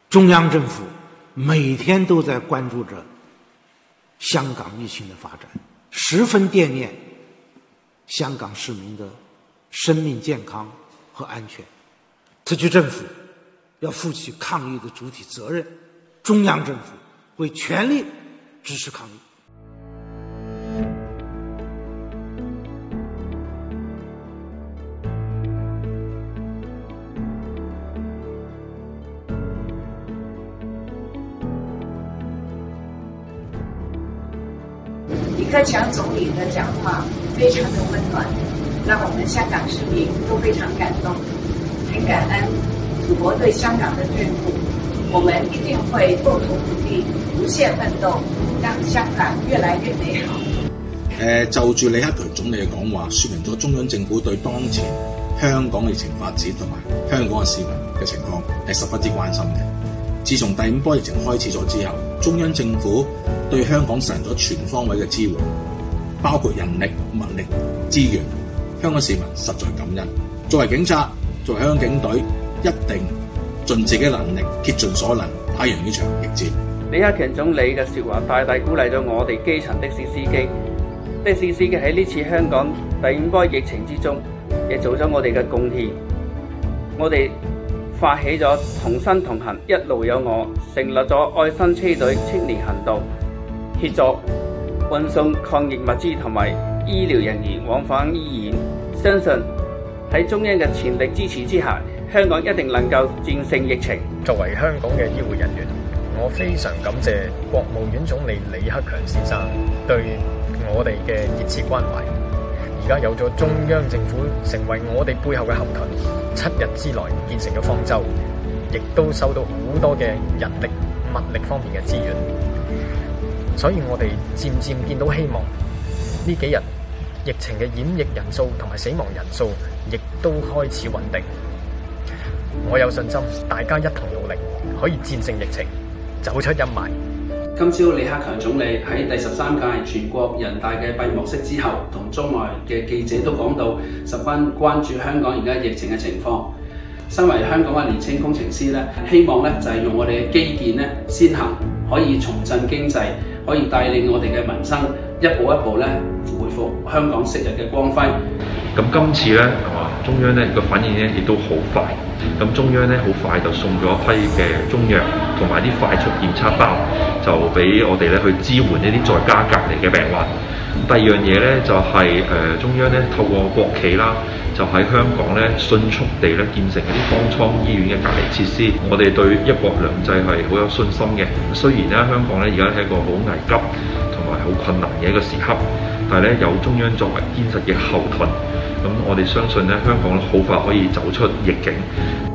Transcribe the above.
中央政府每天都在关注着香港疫情的发展，十分惦念香港市民的生命健康和安全。特区政府要负起抗疫的主体责任，中央政府会全力支持抗疫。 李克强总理的讲话非常的温暖，让我们香港市民都非常感动，很感恩祖国对香港的眷顾。我们一定会共同努力，不懈奋斗，讓香港越來越美好。 就住李克強總理嘅講話，說明咗中央政府對當前香港疫情發展同埋香港嘅市民嘅情況係十分之關心嘅。自從第5波疫情開始咗之後，中央政府對香港實行咗全方位嘅支援，包括人力、物力、資源。香港市民實在感恩。作為警察，作為香港警隊，一定盡自己能力，竭盡所能打贏呢場疫戰。 李克強總理嘅説話大大鼓勵咗我哋基層的士司機。的士司機喺呢次香港第5波疫情之中，亦做咗我哋嘅貢獻。我哋發起咗同心同行，一路有我，成立咗愛心車隊青年行動，協助運送抗疫物資同埋醫療人員往返醫院。相信喺中央嘅全力支持之下，香港一定能夠戰勝疫情。 作為香港嘅醫護人員，我非常感謝國務院總理李克強先生對我哋嘅熱切關懷。而家有咗中央政府成為我哋背後嘅後盾，7日之內建成嘅方舟，亦都收到好多嘅人力物力方面嘅資源，所以我哋漸漸見到希望。呢幾日疫情嘅染疫人數同埋死亡人數亦都開始穩定，我有信心大家一同努力可以戰勝疫情，走出陰霾。 今朝李克強總理喺第13屆全國人大嘅閉幕式之後，同中外嘅記者都講到十分關注香港而家疫情嘅情況。身為香港嘅年輕工程師咧，希望咧就係用我哋嘅基建咧先行，可以重振經濟，可以帶領我哋嘅民生一步一步咧恢復香港昔日嘅光輝。 咁今次咧中央咧個反應咧亦都好快，咁中央咧好快就送咗一批嘅中藥同埋啲快速檢測包，就俾我哋咧去支援呢啲在家隔離嘅病患。第二樣嘢咧就係中央咧透過國企啦，就喺香港咧迅速地咧建成一啲方艙醫院嘅隔離設施。我哋對一國兩制係好有信心嘅。雖然咧香港咧而家係一個好危急同埋好困難嘅一個時刻，但係咧有中央作為堅實嘅後盾，咁我哋相信咧香港好快可以走出逆境。